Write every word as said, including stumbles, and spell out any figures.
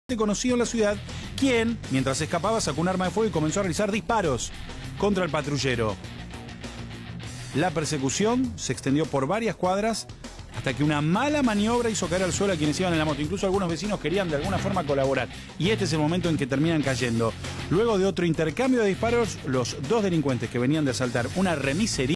conocido en la ciudad, quien, mientras escapaba, sacó un arma de fuego y comenzó a realizar disparos contra el patrullero. La persecución se extendió por varias cuadras hasta que una mala maniobra hizo caer al suelo a quienes iban en la moto. Incluso algunos vecinos querían de alguna forma colaborar. Y este es el momento en que terminan cayendo. Luego de otro intercambio de disparos, los dos delincuentes que venían de asaltar una remisería